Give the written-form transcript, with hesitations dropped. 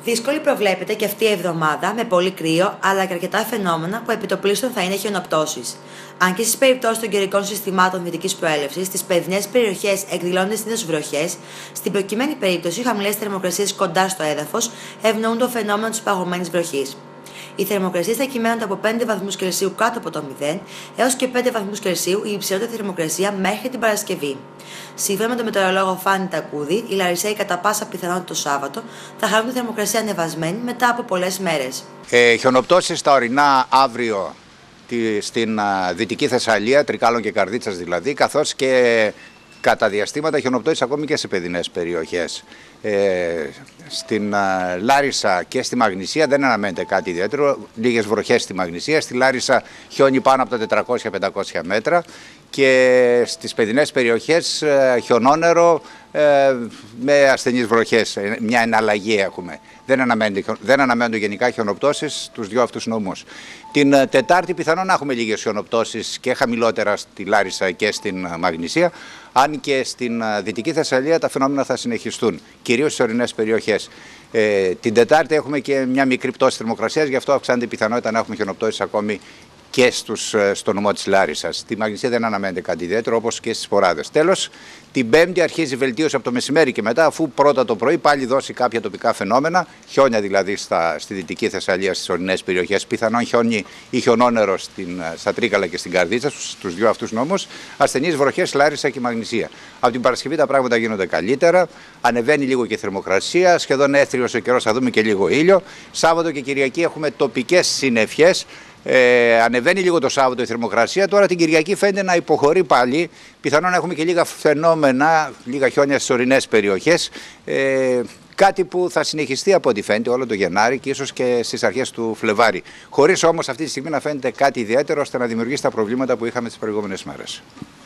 Δύσκολη προβλέπεται και αυτή η εβδομάδα με πολύ κρύο αλλά και αρκετά φαινόμενα που επιτοπλίστων θα είναι χιονοπτώσεις. Αν και στις περιπτώσεις των καιρικών συστημάτων δυτικής προέλευσης, στις παιδινές περιοχές εκδηλώνονται συνήθως βροχές, στην προκειμένη περίπτωση οι χαμηλές θερμοκρασίες κοντά στο έδαφος ευνοούν το φαινόμενο της παγωμένης βροχής. Οι θερμοκρασίες θα κυμαίνονται από 5 βαθμούς Κελσίου κάτω από το 0 έως και 5 βαθμούς Κελσίου η υψηλότερη θερμοκρασία μέχρι την Παρασκευή. Σύμφωνα με τον μετεωρολόγο Φάνη Τακούδη, οι Λαρισαίοι κατά πάσα πιθανότητα το Σάββατο θα χαρούν τη θερμοκρασία ανεβασμένη μετά από πολλές μέρες. Χιονοπτώσεις στα ορεινά αύριο στην Δυτική Θεσσαλία, Τρικάλων και Καρδίτσας δηλαδή, καθώς και κατά διαστήματα χιονοπτώσεις ακόμη και σε παιδινές περιοχές. Στην Λάρισα και στη Μαγνησία δεν αναμένεται κάτι ιδιαίτερο, λίγες βροχές στη Μαγνησία, στη Λάρισα χιόνι πάνω από τα 400-500 μέτρα και στις παιδινές περιοχές χιονόνερο με ασθενείς βροχές, μια εναλλαγή έχουμε. Δεν αναμένονται γενικά χιονοπτώσεις στους δύο αυτούς νομούς. Την Τετάρτη πιθανόν να έχουμε λίγες χιονοπτώσεις και χαμηλότερα στη Λάρισα και στην Μαγνησία, αν και στην Δυτική Θεσσαλία τα φαινόμενα θα συνεχιστούν, κυρίως στις ορεινές περιοχές. Την Τετάρτη έχουμε και μια μικρή πτώση θερμοκρασίας, γι' αυτό αυξάνεται η πιθανότητα να έχουμε χιονοπτώσεις ακόμη και στο νομό της Λάρισσας. Στη Μαγνησία δεν αναμένεται κάτι ιδιαίτερο, όπως και στις Ποράδες. Τέλος, την Πέμπτη αρχίζει η βελτίωση από το μεσημέρι και μετά, αφού πρώτα το πρωί πάλι δώσει κάποια τοπικά φαινόμενα, χιόνια δηλαδή στη Δυτική Θεσσαλία, στις ορεινές περιοχές, πιθανόν χιόνι ή χιονόνερο στα Τρίκαλα και στην Καρδίτσα, στους δύο αυτούς νόμους, ασθενείς βροχές Λάρισα και Μαγνησία. Από την Παρασκευή τα πράγματα γίνονται καλύτερα, ανεβαίνει λίγο και η θερμοκρασία, σχεδόν έθριος ο καιρός, θα δούμε και λίγο ήλιο. Σάββατο και Κυριακή έχουμε τοπικές συννεφιές. Ανεβαίνει λίγο το Σάββατο η θερμοκρασία. Τώρα την Κυριακή φαίνεται να υποχωρεί πάλι. Πιθανόν να έχουμε και λίγα φαινόμενα, λίγα χιόνια στις ορεινές περιοχές. Κάτι που θα συνεχιστεί από ό,τι φαίνεται όλο το Γενάρη και ίσως και στις αρχές του Φλεβάρη. Χωρίς όμως αυτή τη στιγμή να φαίνεται κάτι ιδιαίτερο ώστε να δημιουργήσει τα προβλήματα που είχαμε τις προηγούμενες μέρες.